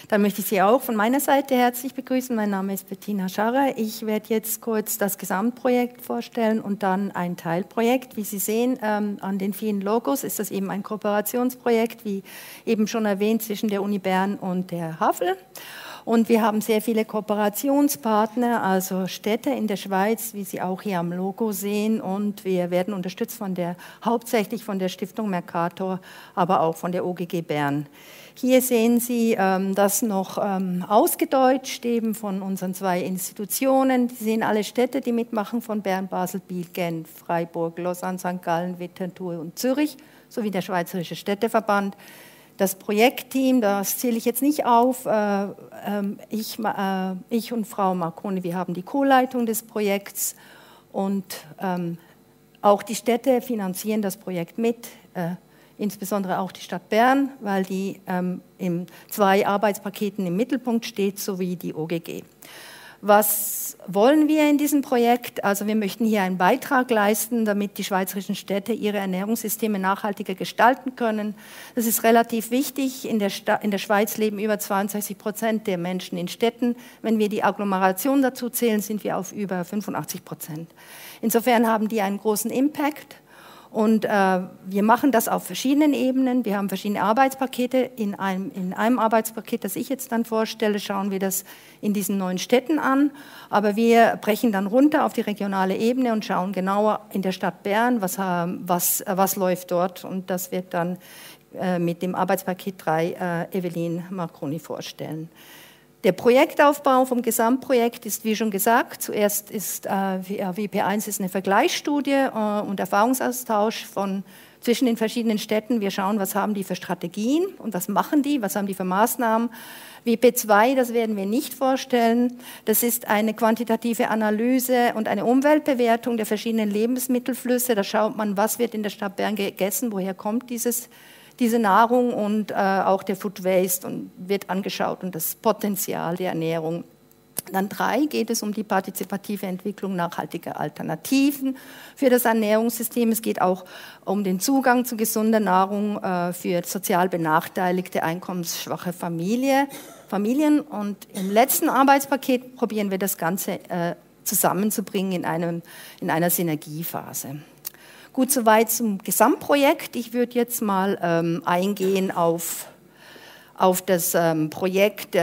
Dann möchte ich Sie auch von meiner Seite herzlich begrüßen. Mein Name ist Bettina Scharrer. Ich werde jetzt kurz das Gesamtprojekt vorstellen und dann ein Teilprojekt. Wie Sie sehen, an den vielen Logos ist das eben ein Kooperationsprojekt, wie eben schon erwähnt, zwischen der Uni Bern und der Havel. Und wir haben sehr viele Kooperationspartner, also Städte in der Schweiz, wie Sie auch hier am Logo sehen. Und wir werden unterstützt hauptsächlich von der Stiftung Mercator, aber auch von der OGG Bern. Hier sehen Sie das noch ausgedeutscht eben von unseren 2 Institutionen. Sie sehen alle Städte, die mitmachen, von Bern, Basel, Biel, Genf, Freiburg, Lausanne, St. Gallen, Winterthur und Zürich, sowie der Schweizerische Städteverband. Das Projektteam, das zähle ich jetzt nicht auf, ich und Frau Marconi, wir haben die Co-Leitung des Projekts und auch die Städte finanzieren das Projekt mit, insbesondere auch die Stadt Bern, weil die in 2 Arbeitspaketen im Mittelpunkt steht, sowie die OGG. Was wollen wir in diesem Projekt? Also wir möchten hier einen Beitrag leisten, damit die schweizerischen Städte ihre Ernährungssysteme nachhaltiger gestalten können. Das ist relativ wichtig. In der Schweiz leben über 62% der Menschen in Städten. Wenn wir die Agglomeration dazu zählen, sind wir auf über 85%. Insofern haben die einen großen Impact. Und wir machen das auf verschiedenen Ebenen. Wir haben verschiedene Arbeitspakete. In einem Arbeitspaket, das ich jetzt dann vorstelle, schauen wir das in diesen 9 Städten an. Aber wir brechen dann runter auf die regionale Ebene und schauen genauer in der Stadt Bern, was läuft dort. Und das wird dann mit dem Arbeitspaket 3 Evelyn Marconi vorstellen. Der Projektaufbau vom Gesamtprojekt ist, wie schon gesagt, zuerst ist WP1 ist eine Vergleichsstudie und Erfahrungsaustausch zwischen den verschiedenen Städten. Wir schauen, was haben die für Strategien und was machen die, was haben die für Maßnahmen. WP2, das werden wir nicht vorstellen. Das ist eine quantitative Analyse und eine Umweltbewertung der verschiedenen Lebensmittelflüsse. Da schaut man, was wird in der Stadt Bern gegessen, woher kommt diese Nahrung und auch der Food Waste und wird angeschaut und das Potenzial der Ernährung. Dann 3 geht es um die partizipative Entwicklung nachhaltiger Alternativen für das Ernährungssystem. Es geht auch um den Zugang zu gesunder Nahrung für sozial benachteiligte, einkommensschwache Familien. Und im letzten Arbeitspaket probieren wir das Ganze zusammenzubringen in einer Synergiephase. Gut, soweit zum Gesamtprojekt. Ich würde jetzt mal eingehen auf das Projekt,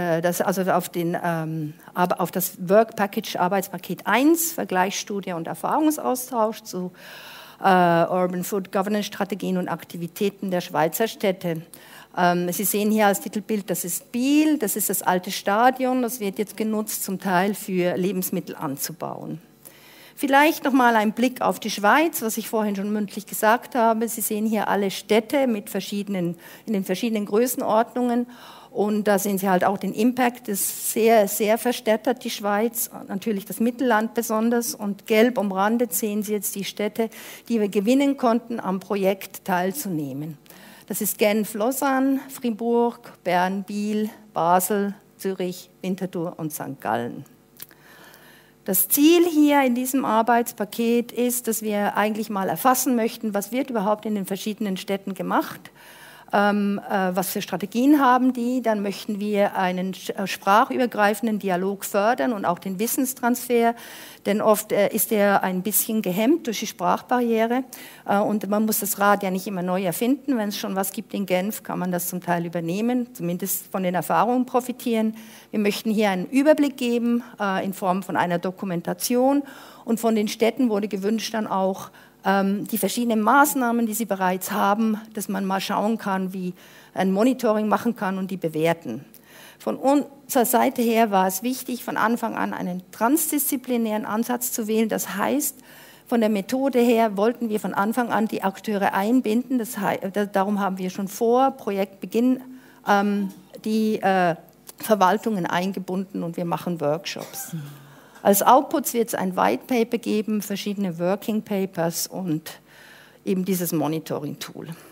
auf das Work Package Arbeitspaket 1, Vergleichsstudie und Erfahrungsaustausch zu Urban Food Governance Strategien und Aktivitäten der Schweizer Städte. Sie sehen hier als Titelbild, das ist Biel, das ist das alte Stadion, das wird jetzt genutzt zum Teil für Lebensmittel anzubauen. Vielleicht noch mal ein Blick auf die Schweiz, was ich vorhin schon mündlich gesagt habe. Sie sehen hier alle Städte in den verschiedenen Größenordnungen. Und da sehen Sie halt auch den Impact, das ist sehr, sehr verstädtert, die Schweiz, natürlich das Mittelland besonders. Und gelb umrandet sehen Sie jetzt die Städte, die wir gewinnen konnten, am Projekt teilzunehmen. Das ist Genf, Lausanne, Fribourg, Bern, Biel, Basel, Zürich, Winterthur und St. Gallen. Das Ziel hier in diesem Arbeitspaket ist, dass wir eigentlich mal erfassen möchten, was wird überhaupt in den verschiedenen Städten gemacht, was für Strategien haben die. Dann möchten wir einen sprachübergreifenden Dialog fördern und auch den Wissenstransfer, denn oft ist er ein bisschen gehemmt durch die Sprachbarriere und man muss das Rad ja nicht immer neu erfinden. Wenn es schon was gibt in Genf, kann man das zum Teil übernehmen, zumindest von den Erfahrungen profitieren. Wir möchten hier einen Überblick geben in Form von einer Dokumentation und von den Städten wurde gewünscht dann auch die verschiedenen Maßnahmen, die sie bereits haben, dass man mal schauen kann, wie ein Monitoring machen kann und die bewerten. Von unserer Seite her war es wichtig, von Anfang an einen transdisziplinären Ansatz zu wählen. Das heißt, von der Methode her wollten wir von Anfang an die Akteure einbinden. Darum haben wir schon vor Projektbeginn die Verwaltungen eingebunden und wir machen Workshops. Als Outputs wird es ein White Paper geben, verschiedene Working Papers und eben dieses Monitoring-Tool.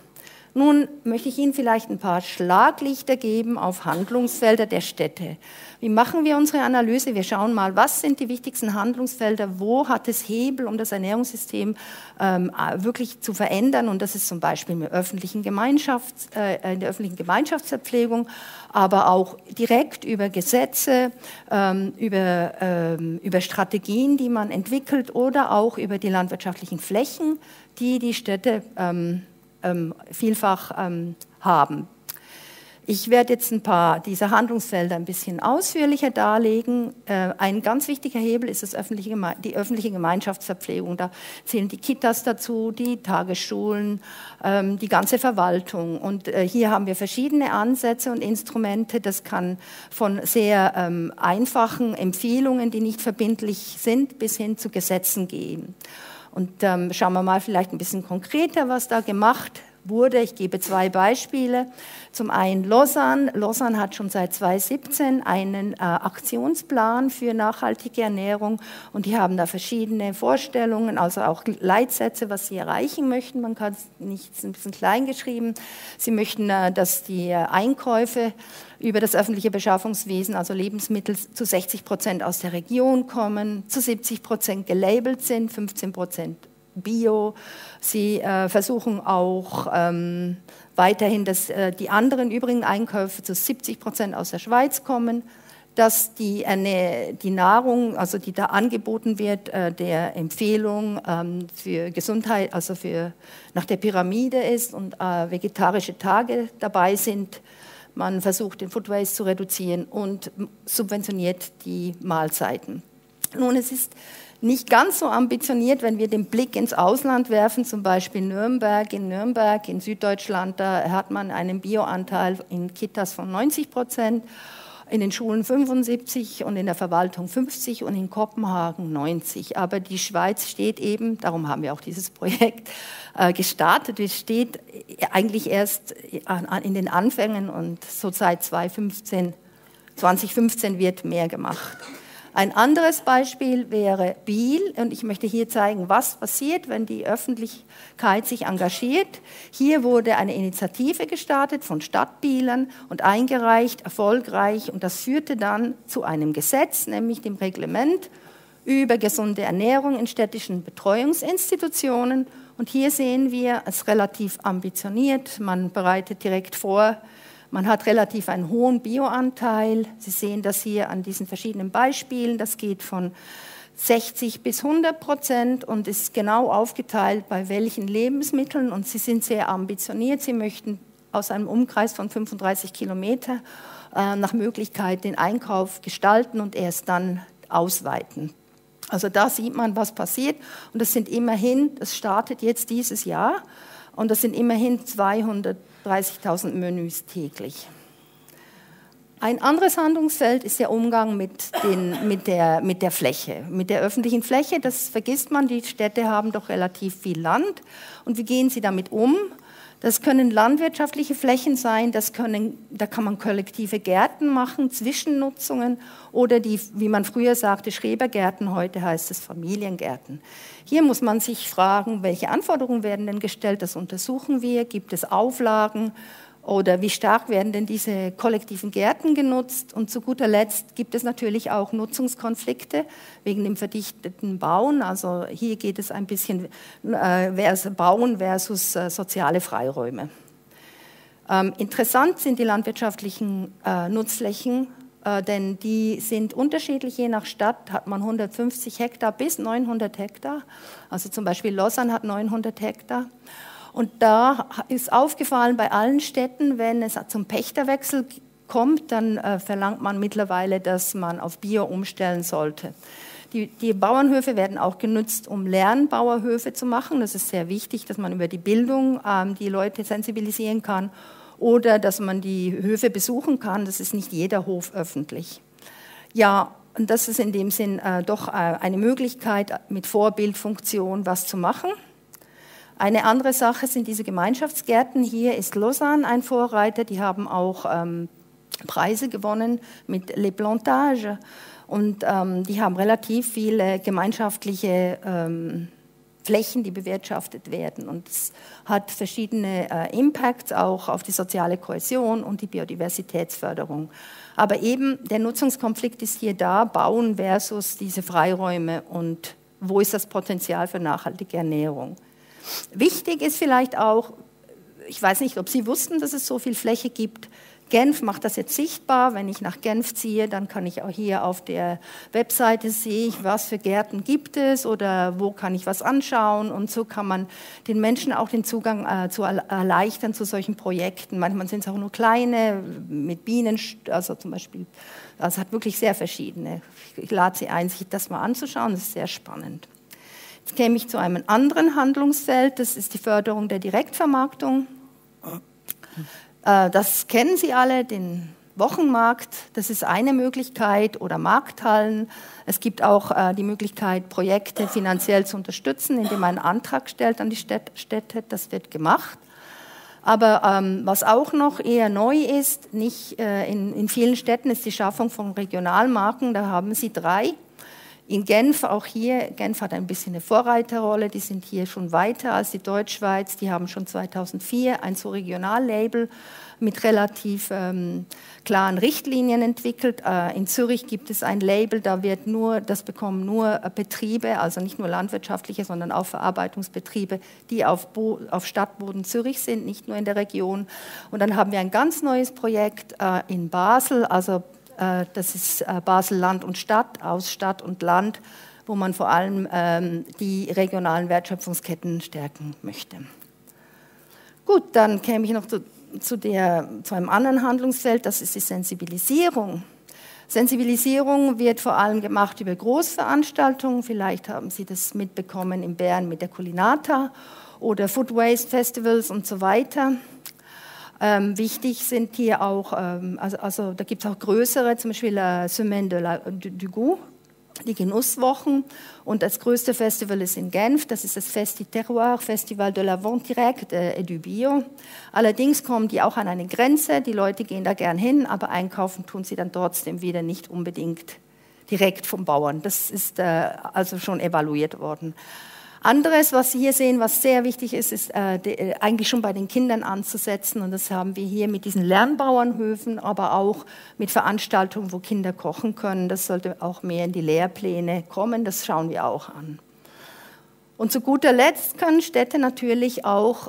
Nun möchte ich Ihnen vielleicht ein paar Schlaglichter geben auf Handlungsfelder der Städte. Wie machen wir unsere Analyse? Wir schauen mal, was sind die wichtigsten Handlungsfelder, wo hat es Hebel, um das Ernährungssystem wirklich zu verändern. Und das ist zum Beispiel in der öffentlichen Gemeinschaftsverpflegung, aber auch direkt über Gesetze, über Strategien, die man entwickelt oder auch über die landwirtschaftlichen Flächen, die die Städte vielfach haben. Ich werde jetzt ein paar dieser Handlungsfelder ein bisschen ausführlicher darlegen. Ein ganz wichtiger Hebel ist die öffentliche Gemeinschaftsverpflegung. Da zählen die Kitas dazu, die Tagesschulen, die ganze Verwaltung. Und hier haben wir verschiedene Ansätze und Instrumente. Das kann von sehr einfachen Empfehlungen, die nicht verbindlich sind, bis hin zu Gesetzen gehen. Und schauen wir mal vielleicht ein bisschen konkreter, was da gemacht wurde. Ich gebe 2 Beispiele. Zum einen Lausanne. Lausanne hat schon seit 2017 einen Aktionsplan für nachhaltige Ernährung und die haben da verschiedene Vorstellungen, also auch Leitsätze, was sie erreichen möchten. Man kann es nicht, ein bisschen klein geschrieben. Sie möchten, dass die Einkäufe über das öffentliche Beschaffungswesen, also Lebensmittel, zu 60% aus der Region kommen, zu 70% gelabelt sind, 15% Bio. Sie versuchen auch weiterhin, dass die anderen übrigen Einkäufe zu 70% aus der Schweiz kommen, dass die Nahrung, also die da angeboten wird, der Empfehlung für Gesundheit, also nach der Pyramide ist und vegetarische Tage dabei sind. Man versucht, den Food Waste zu reduzieren und subventioniert die Mahlzeiten. Nun, es ist nicht ganz so ambitioniert, wenn wir den Blick ins Ausland werfen, zum Beispiel Nürnberg. In Nürnberg, in Süddeutschland, da hat man einen Bioanteil in Kitas von 90%, in den Schulen 75% und in der Verwaltung 50% und in Kopenhagen 90%. Aber die Schweiz steht eben, darum haben wir auch dieses Projekt gestartet, es steht eigentlich erst in den Anfängen und so seit 2015 wird mehr gemacht. Ein anderes Beispiel wäre Biel und ich möchte hier zeigen, was passiert, wenn die Öffentlichkeit sich engagiert. Hier wurde eine Initiative gestartet von Stadtbielern und eingereicht, erfolgreich und das führte dann zu einem Gesetz, nämlich dem Reglement über gesunde Ernährung in städtischen Betreuungsinstitutionen. Und hier sehen wir es relativ ambitioniert, man bereitet direkt vor. Man hat relativ einen hohen Bioanteil. Sie sehen das hier an diesen verschiedenen Beispielen. Das geht von 60 bis 100% und ist genau aufgeteilt, bei welchen Lebensmitteln. Und sie sind sehr ambitioniert. Sie möchten aus einem Umkreis von 35 Kilometer nach Möglichkeit den Einkauf gestalten und erst dann ausweiten. Also da sieht man, was passiert. Und das startet jetzt dieses Jahr. Und das sind immerhin 230.000 Menüs täglich. Ein anderes Handlungsfeld ist der Umgang mit der Fläche, mit der öffentlichen Fläche. Das vergisst man, die Städte haben doch relativ viel Land. Und wie gehen sie damit um? Das können landwirtschaftliche Flächen sein, da kann man kollektive Gärten machen, Zwischennutzungen oder wie man früher sagte, Schrebergärten, heute heißt es Familiengärten. Hier muss man sich fragen, welche Anforderungen werden denn gestellt, das untersuchen wir, gibt es Auflagen oder wie stark werden denn diese kollektiven Gärten genutzt? Und zu guter Letzt gibt es natürlich auch Nutzungskonflikte wegen dem verdichteten Bauen. Also hier geht es ein bisschen Bauen versus soziale Freiräume. Interessant sind die landwirtschaftlichen Nutzflächen, denn die sind unterschiedlich. Je nach Stadt hat man 150 Hektar bis 900 Hektar. Also zum Beispiel Lausanne hat 900 Hektar. Und da ist aufgefallen bei allen Städten, wenn es zum Pächterwechsel kommt, dann verlangt man mittlerweile, dass man auf Bio umstellen sollte. Die Bauernhöfe werden auch genutzt, um Lernbauernhöfe zu machen. Das ist sehr wichtig, dass man über die Bildung die Leute sensibilisieren kann oder dass man die Höfe besuchen kann. Das ist nicht jeder Hof öffentlich. Ja, und das ist in dem Sinn doch eine Möglichkeit, mit Vorbildfunktion was zu machen. Eine andere Sache sind diese Gemeinschaftsgärten. Hier ist Lausanne ein Vorreiter. Die haben auch Preise gewonnen mit Les Plantages. Und die haben relativ viele gemeinschaftliche Flächen, die bewirtschaftet werden. Und es hat verschiedene Impacts auch auf die soziale Kohäsion und die Biodiversitätsförderung. Aber eben der Nutzungskonflikt ist hier da, Bauen versus diese Freiräume und wo ist das Potenzial für nachhaltige Ernährung. Wichtig ist vielleicht auch, ich weiß nicht, ob Sie wussten, dass es so viel Fläche gibt. Genf macht das jetzt sichtbar. Wenn ich nach Genf ziehe, dann kann ich auch hier auf der Webseite sehen, was für Gärten gibt es oder wo kann ich was anschauen. Und so kann man den Menschen auch den Zugang erleichtern zu solchen Projekten. Manchmal sind es auch nur kleine, mit Bienen, also zum Beispiel, das hat wirklich sehr verschiedene. Ich lade Sie ein, sich das mal anzuschauen, das ist sehr spannend. Jetzt käme ich zu einem anderen Handlungsfeld, das ist die Förderung der Direktvermarktung. Das kennen Sie alle, den Wochenmarkt, das ist eine Möglichkeit, oder Markthallen. Es gibt auch die Möglichkeit, Projekte finanziell zu unterstützen, indem man einen Antrag stellt an die Städte, das wird gemacht. Aber was auch noch eher neu ist, nicht in vielen Städten ist die Schaffung von Regionalmarken, da haben Sie 3. In Genf, auch hier, Genf hat ein bisschen eine Vorreiterrolle, die sind hier schon weiter als die Deutschschweiz, die haben schon 2004 ein so Regionallabel mit relativ klaren Richtlinien entwickelt. In Zürich gibt es ein Label, das bekommen nur Betriebe, also nicht nur landwirtschaftliche, sondern auch Verarbeitungsbetriebe, die auf Stadtboden Zürich sind, nicht nur in der Region. Und dann haben wir ein ganz neues Projekt in Basel, also das ist Basel Land und Stadt, aus Stadt und Land, wo man vor allem die regionalen Wertschöpfungsketten stärken möchte. Gut, dann käme ich noch zu einem anderen Handlungsfeld, das ist die Sensibilisierung. Sensibilisierung wird vor allem gemacht über Großveranstaltungen, vielleicht haben Sie das mitbekommen in Bern mit der Culinata oder Food Waste Festivals und so weiter. Wichtig sind hier auch, also da gibt es auch größere, zum Beispiel Semaine du Goût, die Genusswochen. Und das größte Festival ist in Genf, das ist das Festi Terroir, Festival de la Vente Directe et du Bio. Allerdings kommen die auch an eine Grenze, die Leute gehen da gern hin, aber einkaufen tun sie dann trotzdem wieder nicht unbedingt direkt vom Bauern. Das ist also schon evaluiert worden. Anderes, was Sie hier sehen, was sehr wichtig ist, ist eigentlich schon bei den Kindern anzusetzen. Und das haben wir hier mit diesen Lernbauernhöfen, aber auch mit Veranstaltungen, wo Kinder kochen können. Das sollte auch mehr in die Lehrpläne kommen. Das schauen wir auch an. Und zu guter Letzt können Städte natürlich auch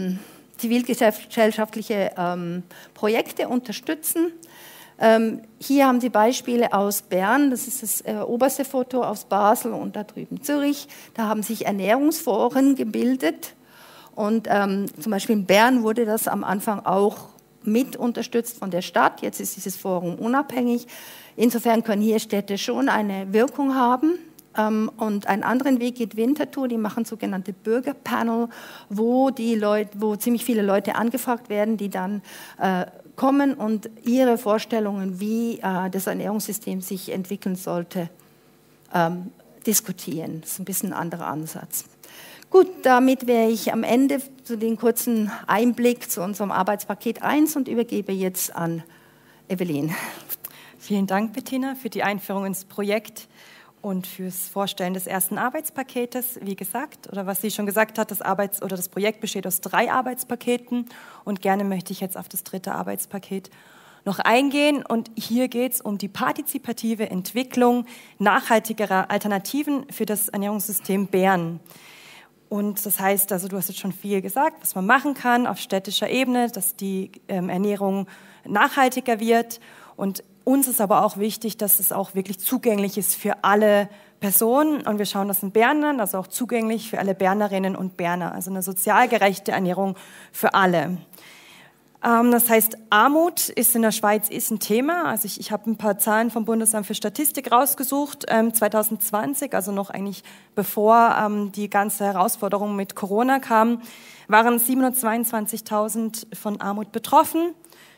zivilgesellschaftliche Projekte unterstützen. Hier haben Sie Beispiele aus Bern, das ist das oberste Foto aus Basel und da drüben Zürich. Da haben sich Ernährungsforen gebildet und zum Beispiel in Bern wurde das am Anfang auch mit unterstützt von der Stadt. Jetzt ist dieses Forum unabhängig. Insofern können hier Städte schon eine Wirkung haben. Und einen anderen Weg geht Winterthur, die machen sogenannte Bürgerpanel, wo ziemlich viele Leute angefragt werden, die dann kommen und ihre Vorstellungen, wie das Ernährungssystem sich entwickeln sollte, diskutieren. Das ist ein bisschen ein anderer Ansatz. Gut, damit wäre ich am Ende zu den kurzen Einblick zu unserem Arbeitspaket 1 und übergebe jetzt an Evelyn. Vielen Dank, Bettina, für die Einführung ins Projekt und fürs Vorstellen des ersten Arbeitspaketes. Wie gesagt, oder was sie schon gesagt hat, das Projekt besteht aus 3 Arbeitspaketen und gerne möchte ich jetzt auf das 3. Arbeitspaket noch eingehen. Und hier geht es um die partizipative Entwicklung nachhaltigerer Alternativen für das Ernährungssystem Bern. Und das heißt, also du hast jetzt schon viel gesagt, was man machen kann auf städtischer Ebene, dass die Ernährung nachhaltiger wird. Und uns ist aber auch wichtig, dass es auch wirklich zugänglich ist für alle Personen. Und wir schauen das in Bern an, also auch zugänglich für alle Bernerinnen und Berner. Also eine sozial gerechte Ernährung für alle. Das heißt, Armut ist in der Schweiz ein Thema. Also ich habe ein paar Zahlen vom Bundesamt für Statistik rausgesucht. 2020, also noch eigentlich bevor die ganze Herausforderung mit Corona kam, waren 722.000 von Armut betroffen.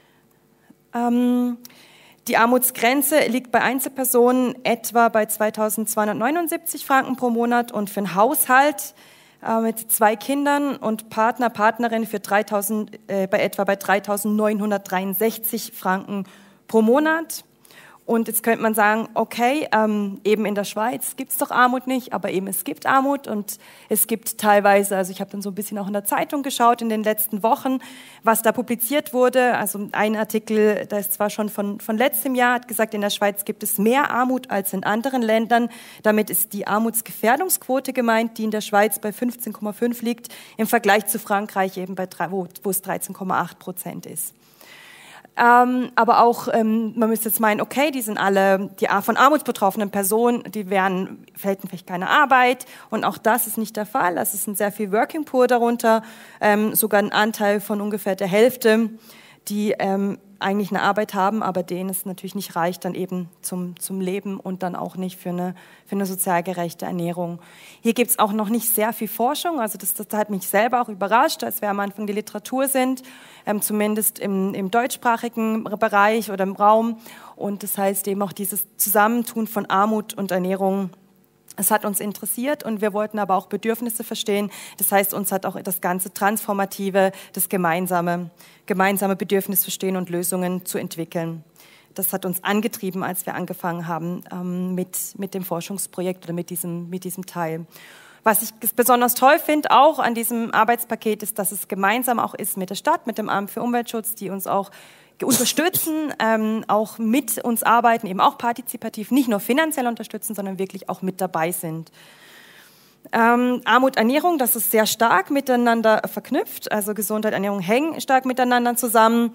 Die Armutsgrenze liegt bei Einzelpersonen etwa bei 2.279 Franken pro Monat und für einen Haushalt mit 2 Kindern und Partner, Partnerin bei etwa bei 3.963 Franken pro Monat. Und jetzt könnte man sagen, okay, eben in der Schweiz gibt es doch Armut nicht, aber eben es gibt Armut und es gibt teilweise, also ich habe dann so ein bisschen auch in der Zeitung geschaut in den letzten Wochen, was da publiziert wurde. Also ein Artikel, das ist zwar schon von letztem Jahr, hat gesagt, in der Schweiz gibt es mehr Armut als in anderen Ländern. Damit ist die Armutsgefährdungsquote gemeint, die in der Schweiz bei 15,5 liegt, im Vergleich zu Frankreich eben wo es 13,8% ist. Aber auch, man müsste jetzt meinen, okay, die sind alle, die von Armut betroffenen Personen, die hätten vielleicht keine Arbeit und auch das ist nicht der Fall. Es ist sehr viel Working Poor darunter, sogar ein Anteil von ungefähr der Hälfte, die eigentlich eine Arbeit haben, aber denen es natürlich nicht reicht dann eben zum Leben und dann auch nicht für eine sozial gerechte Ernährung. Hier gibt es auch noch nicht sehr viel Forschung, also das hat mich selber auch überrascht, als wir am Anfang die Literatur sind, zumindest im deutschsprachigen Bereich oder im Raum. Und das heißt eben auch dieses Zusammentun von Armut und Ernährung. Es hat uns interessiert und wir wollten aber auch Bedürfnisse verstehen. Das heißt, uns hat auch das ganze Transformative, das gemeinsame Bedürfnis verstehen und Lösungen zu entwickeln. Das hat uns angetrieben, als wir angefangen haben mit dem Forschungsprojekt oder mit diesem Teil. Was ich besonders toll finde, auch an diesem Arbeitspaket, ist, dass es gemeinsam auch ist mit der Stadt, mit dem Amt für Umweltschutz, die uns auch unterstützen, auch mit uns arbeiten, eben auch partizipativ, nicht nur finanziell unterstützen, sondern wirklich auch mit dabei sind. Armut, Ernährung, das ist sehr stark miteinander verknüpft, also Gesundheit, Ernährung hängen stark miteinander zusammen.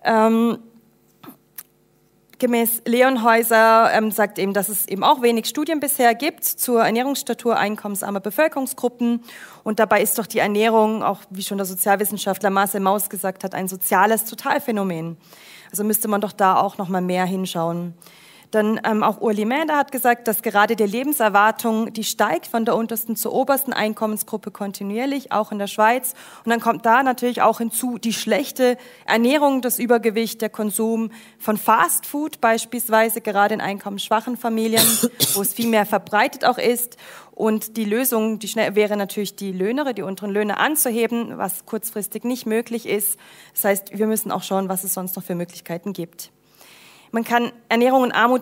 Gemäß Leonhäuser sagt eben, dass es eben auch wenig Studien bisher gibt zur Ernährungsstatur einkommensarmer Bevölkerungsgruppen. Und dabei ist doch die Ernährung, auch wie schon der Sozialwissenschaftler Marcel Mauss gesagt hat, ein soziales Totalphänomen. Also müsste man doch da auch noch mal mehr hinschauen. Dann auch Urli Mäder hat gesagt, dass gerade die Lebenserwartung, die steigt von der untersten zur obersten Einkommensgruppe kontinuierlich, auch in der Schweiz. Und dann kommt da natürlich auch hinzu die schlechte Ernährung, das Übergewicht, der Konsum von Fastfood beispielsweise, gerade in einkommensschwachen Familien, wo es viel mehr verbreitet auch ist. Und die Lösung, wäre natürlich die unteren Löhne anzuheben, was kurzfristig nicht möglich ist. Das heißt, wir müssen auch schauen, was es sonst noch für Möglichkeiten gibt. Man kann Ernährung und Armut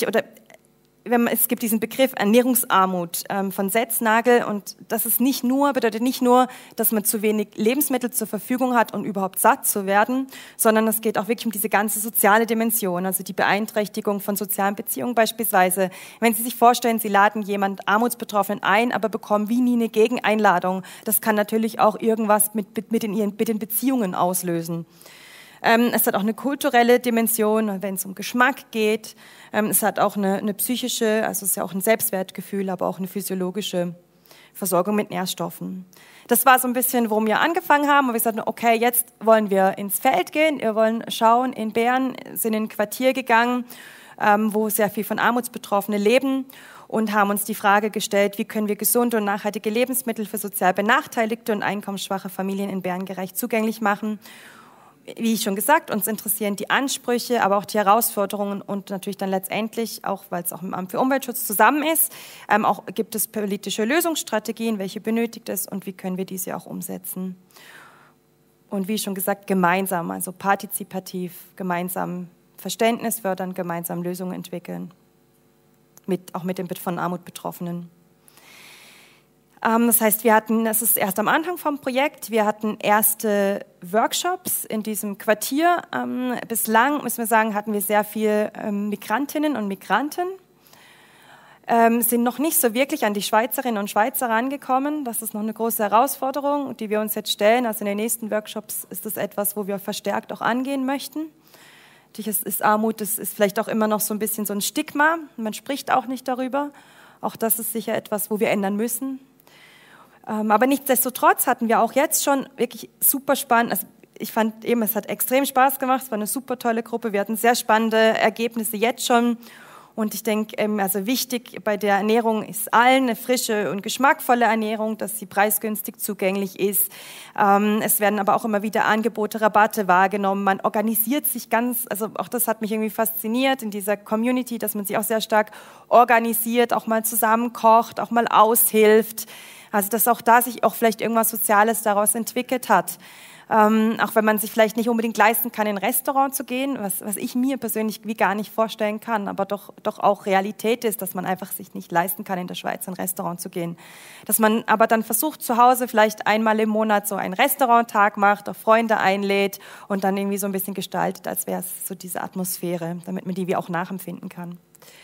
es gibt diesen Begriff Ernährungsarmut von Setznagel und das ist bedeutet nicht nur, dass man zu wenig Lebensmittel zur Verfügung hat, um überhaupt satt zu werden, sondern es geht auch wirklich um diese ganze soziale Dimension, also die Beeinträchtigung von sozialen Beziehungen beispielsweise. Wenn Sie sich vorstellen, Sie laden jemand Armutsbetroffenen ein, aber bekommen wie nie eine Gegeneinladung, das kann natürlich auch irgendwas mit den Beziehungen auslösen. Es hat auch eine kulturelle Dimension, wenn es um Geschmack geht. Es hat auch eine psychische, also es ist ja auch ein Selbstwertgefühl, aber auch eine physiologische Versorgung mit Nährstoffen. Das war so ein bisschen, worum wir angefangen haben. Und wir sagten, okay, jetzt wollen wir ins Feld gehen. Wir wollen schauen in Bern, sind in ein Quartier gegangen, wo sehr viel von Armutsbetroffene leben und haben uns die Frage gestellt, wie können wir gesunde und nachhaltige Lebensmittel für sozial benachteiligte und einkommensschwache Familien in Bern gerecht zugänglich machen. Wie ich schon gesagt, uns interessieren die Ansprüche, aber auch die Herausforderungen und natürlich dann letztendlich, auch weil es auch im Amt für Umweltschutz zusammen ist, auch gibt es politische Lösungsstrategien, welche benötigt es und wie können wir diese auch umsetzen. Und wie schon gesagt, gemeinsam, also partizipativ, gemeinsam Verständnis fördern, gemeinsam Lösungen entwickeln, auch mit den von Armut Betroffenen. Das heißt, das ist erst am Anfang vom Projekt, wir hatten erste Workshops in diesem Quartier. Bislang, müssen wir sagen, hatten wir sehr viele Migrantinnen und Migranten, sind noch nicht so wirklich an die Schweizerinnen und Schweizer rangekommen. Das ist noch eine große Herausforderung, die wir uns jetzt stellen. Also in den nächsten Workshops ist das etwas, wo wir verstärkt auch angehen möchten. Natürlich ist Armut, das ist vielleicht auch immer noch so ein bisschen so ein Stigma. Man spricht auch nicht darüber. Auch das ist sicher etwas, wo wir ändern müssen. Aber nichtsdestotrotz hatten wir auch jetzt schon wirklich super spannend, also ich fand eben, es hat extrem Spaß gemacht, es war eine super tolle Gruppe, wir hatten sehr spannende Ergebnisse jetzt schon und ich denke, also wichtig bei der Ernährung ist allen eine frische und geschmackvolle Ernährung, dass sie preisgünstig zugänglich ist. Es werden aber auch immer wieder Angebote, Rabatte wahrgenommen, man organisiert sich also auch das hat mich irgendwie fasziniert in dieser Community, dass man sich auch sehr stark organisiert, auch mal zusammen kocht, auch mal aushilft. Also dass auch da sich auch vielleicht irgendwas Soziales daraus entwickelt hat. auch wenn man sich vielleicht nicht unbedingt leisten kann, in ein Restaurant zu gehen, was ich mir persönlich wie gar nicht vorstellen kann, aber doch auch Realität ist, dass man einfach sich nicht leisten kann, in der Schweiz in ein Restaurant zu gehen. Dass man aber dann versucht, zu Hause vielleicht einmal im Monat so einen Restauranttag macht, auch Freunde einlädt und dann irgendwie so ein bisschen gestaltet, als wäre es so diese Atmosphäre, damit man die wie auch nachempfinden kann.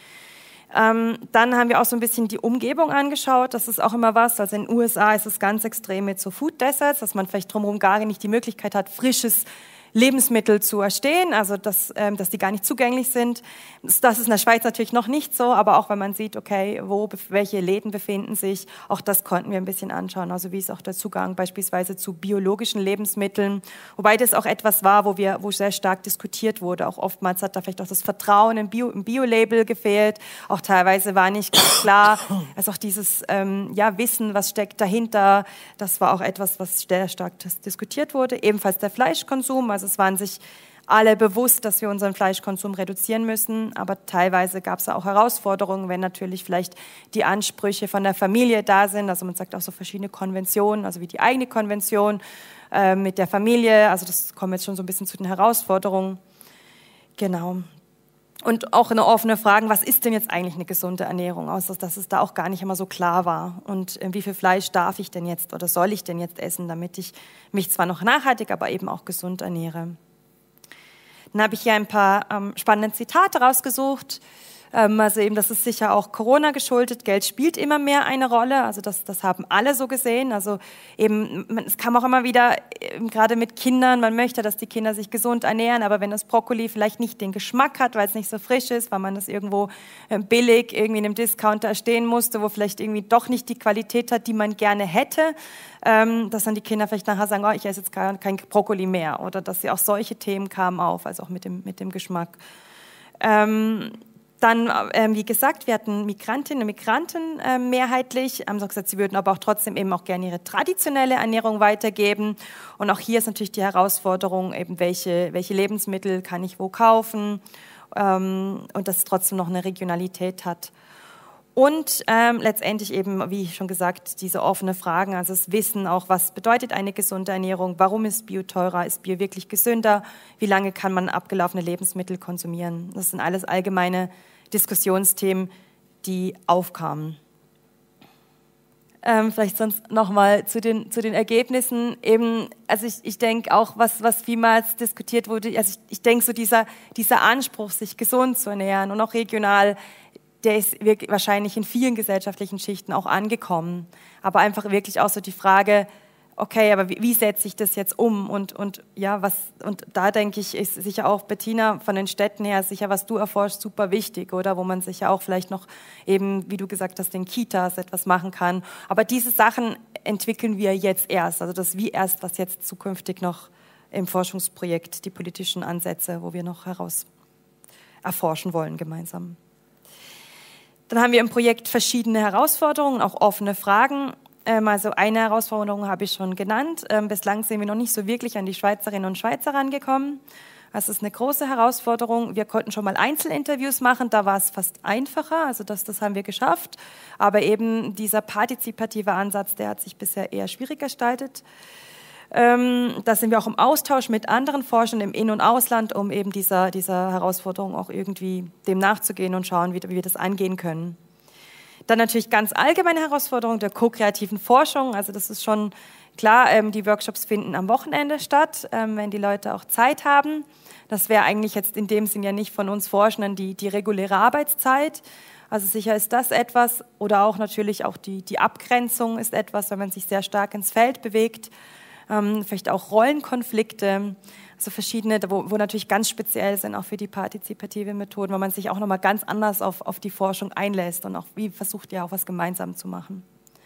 Dann haben wir auch so ein bisschen die Umgebung angeschaut. Das ist auch immer was. Also in den USA ist es ganz extrem mit so Food Deserts, dass man vielleicht drumherum gar nicht die Möglichkeit hat, frisches Lebensmittel zu erstehen, also dass die gar nicht zugänglich sind. Das ist in der Schweiz natürlich noch nicht so, aber auch wenn man sieht, okay, welche Läden befinden sich, auch das konnten wir ein bisschen anschauen. Also wie ist auch der Zugang beispielsweise zu biologischen Lebensmitteln, wobei das auch etwas war, wo sehr stark diskutiert wurde. Auch oftmals hat da vielleicht auch das Vertrauen im Bio-Label gefehlt. Auch teilweise war nicht ganz klar, also auch dieses Wissen, was steckt dahinter, das war auch etwas, was sehr stark diskutiert wurde. Ebenfalls der Fleischkonsum. Also es waren sich alle bewusst, dass wir unseren Fleischkonsum reduzieren müssen, aber teilweise gab es auch Herausforderungen, wenn natürlich vielleicht die Ansprüche von der Familie da sind. Also man sagt auch so verschiedene Konventionen, also wie die eigene Konvention mit der Familie. Also das kommt jetzt schon so ein bisschen zu den Herausforderungen. Genau. Und auch eine offene Frage, was ist denn jetzt eigentlich eine gesunde Ernährung? Außer dass es da auch gar nicht immer so klar war. Und wie viel Fleisch darf ich denn jetzt oder soll ich denn jetzt essen, damit ich mich zwar noch nachhaltig, aber eben auch gesund ernähre. Dann habe ich hier ein paar spannende Zitate rausgesucht. Also eben, das ist sicher auch Corona geschuldet. Geld spielt immer mehr eine Rolle. Also das haben alle so gesehen. Also eben, es kam auch immer wieder, gerade mit Kindern, man möchte, dass die Kinder sich gesund ernähren, aber wenn das Brokkoli vielleicht nicht den Geschmack hat, weil es nicht so frisch ist, weil man das irgendwo billig irgendwie in einem Discounter erstehen musste, wo vielleicht irgendwie doch nicht die Qualität hat, die man gerne hätte, dass dann die Kinder vielleicht nachher sagen, oh, ich esse jetzt kein Brokkoli mehr. Oder dass sie auch solche Themen kamen auf, also auch mit dem Geschmack. Dann, wie gesagt, wir hatten Migrantinnen und Migranten mehrheitlich, haben so gesagt, sie würden aber auch trotzdem eben auch gerne ihre traditionelle Ernährung weitergeben. Und auch hier ist natürlich die Herausforderung, eben welche Lebensmittel kann ich wo kaufen und dass es trotzdem noch eine Regionalität hat. Und letztendlich eben, wie schon gesagt, diese offene Fragen, also das Wissen auch, was bedeutet eine gesunde Ernährung, warum ist Bio teurer, ist Bio wirklich gesünder, wie lange kann man abgelaufene Lebensmittel konsumieren. Das sind alles allgemeine Diskussionsthemen, die aufkamen. Vielleicht sonst nochmal zu den Ergebnissen. Eben, also ich denke auch, was vielmals diskutiert wurde, also ich denke so dieser Anspruch, sich gesund zu ernähren und auch regional, der ist wahrscheinlich in vielen gesellschaftlichen Schichten auch angekommen. Aber einfach wirklich auch so die Frage, okay, aber wie setze ich das jetzt um? Und da denke ich, ist sicher auch, Bettina, von den Städten her, sicher, was du erforscht, super wichtig, oder? Wo man sicher auch vielleicht noch eben, wie du gesagt hast, in Kitas etwas machen kann. Aber diese Sachen entwickeln wir jetzt erst. Also das wie erst, was jetzt zukünftig noch im Forschungsprojekt, die politischen Ansätze, wo wir noch heraus erforschen wollen gemeinsam. Dann haben wir im Projekt verschiedene Herausforderungen, auch offene Fragen. Also eine Herausforderung habe ich schon genannt. Bislang sind wir noch nicht so wirklich an die Schweizerinnen und Schweizer rangekommen. Das ist eine große Herausforderung. Wir konnten schon mal Einzelinterviews machen, da war es fast einfacher, also das haben wir geschafft. Aber eben dieser partizipative Ansatz, der hat sich bisher eher schwierig gestaltet. Da sind wir auch im Austausch mit anderen Forschern im In- und Ausland, um eben dieser Herausforderung auch irgendwie dem nachzugehen und schauen, wie wir das angehen können. Dann natürlich ganz allgemeine Herausforderung der ko-kreativen Forschung. Also das ist schon klar, die Workshops finden am Wochenende statt, wenn die Leute auch Zeit haben. Das wäre eigentlich jetzt in dem Sinn ja nicht von uns Forschenden die reguläre Arbeitszeit. Also sicher ist das etwas, oder auch natürlich auch die Abgrenzung ist etwas, wenn man sich sehr stark ins Feld bewegt. Vielleicht auch Rollenkonflikte, also verschiedene, wo natürlich ganz speziell sind, auch für die partizipative Methoden, wo man sich auch nochmal ganz anders auf die Forschung einlässt und auch wie versucht ja auch was gemeinsam zu machen.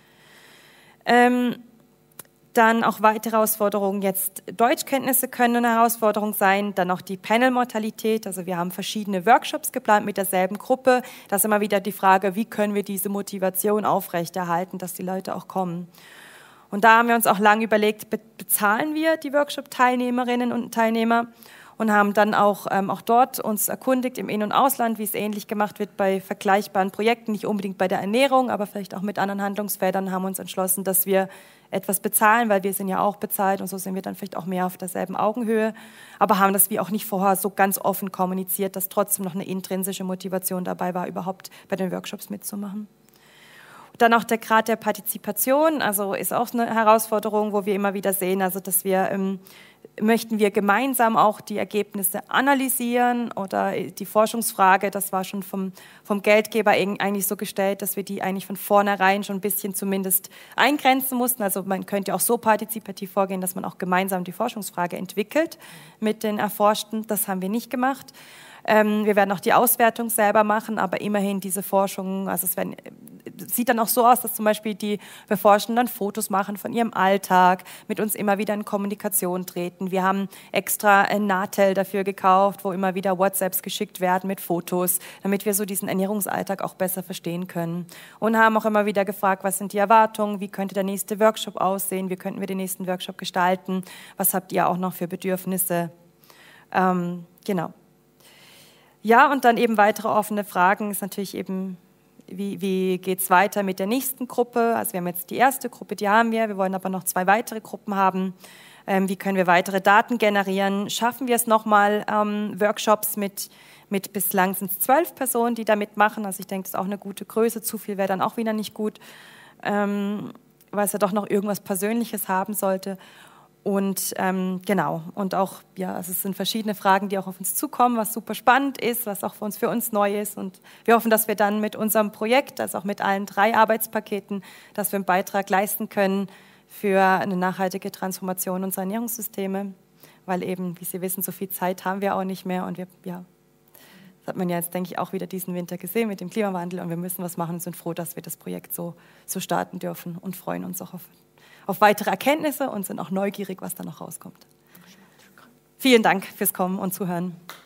Dann auch weitere Herausforderungen, jetzt Deutschkenntnisse können eine Herausforderung sein, dann auch die Panel-Mortalität, also wir haben verschiedene Workshops geplant mit derselben Gruppe, da ist immer wieder die Frage, wie können wir diese Motivation aufrechterhalten, dass die Leute auch kommen. Und da haben wir uns auch lange überlegt, bezahlen wir die Workshop-Teilnehmerinnen und Teilnehmer? und haben dann auch dort uns erkundigt im In- und Ausland, wie es ähnlich gemacht wird bei vergleichbaren Projekten, nicht unbedingt bei der Ernährung, aber vielleicht auch mit anderen Handlungsfeldern, haben uns entschlossen, dass wir etwas bezahlen, weil wir sind ja auch bezahlt und so sind wir dann vielleicht auch mehr auf derselben Augenhöhe, aber haben das wie auch nicht vorher so ganz offen kommuniziert, dass trotzdem noch eine intrinsische Motivation dabei war, überhaupt bei den Workshops mitzumachen. Dann auch der Grad der Partizipation, also ist auch eine Herausforderung, wo wir immer wieder sehen, also dass wir möchten wir gemeinsam auch die Ergebnisse analysieren oder die Forschungsfrage, das war schon vom Geldgeber eigentlich so gestellt, dass wir die eigentlich von vornherein schon ein bisschen zumindest eingrenzen mussten. Also man könnte auch so partizipativ vorgehen, dass man auch gemeinsam die Forschungsfrage entwickelt mit den Erforschten. Das haben wir nicht gemacht. Wir werden auch die Auswertung selber machen, aber immerhin diese Forschung, also sieht dann auch so aus, dass zum Beispiel die Beforschenden dann Fotos machen von ihrem Alltag, mit uns immer wieder in Kommunikation treten. Wir haben extra ein Natel dafür gekauft, wo immer wieder WhatsApps geschickt werden mit Fotos, damit wir so diesen Ernährungsalltag auch besser verstehen können. Und haben auch immer wieder gefragt, was sind die Erwartungen, wie könnte der nächste Workshop aussehen, wie könnten wir den nächsten Workshop gestalten, was habt ihr auch noch für Bedürfnisse? Genau. Ja, und dann eben weitere offene Fragen ist natürlich eben, wie geht es weiter mit der nächsten Gruppe? Also wir haben jetzt die erste Gruppe, die haben wir wollen aber noch 2 weitere Gruppen haben. Wie können wir weitere Daten generieren? Schaffen wir es nochmal, Workshops mit bislang sind es 12 Personen, die da mitmachen. Also ich denke, das ist auch eine gute Größe. Zu viel wäre dann auch wieder nicht gut, weil es ja doch noch irgendwas Persönliches haben sollte. Und genau, und auch, ja, also es sind verschiedene Fragen, die auch auf uns zukommen, was super spannend ist, was auch für uns neu ist. Und wir hoffen, dass wir dann mit unserem Projekt, also auch mit allen 3 Arbeitspaketen, dass wir einen Beitrag leisten können für eine nachhaltige Transformation unserer Ernährungssysteme. Weil eben, wie Sie wissen, so viel Zeit haben wir auch nicht mehr. Und das hat man ja jetzt, denke ich, auch wieder diesen Winter gesehen mit dem Klimawandel. Und wir müssen was machen und sind froh, dass wir das Projekt so starten dürfen und freuen uns auch auf weitere Erkenntnisse und sind auch neugierig, was da noch rauskommt. Vielen Dank fürs Kommen und Zuhören.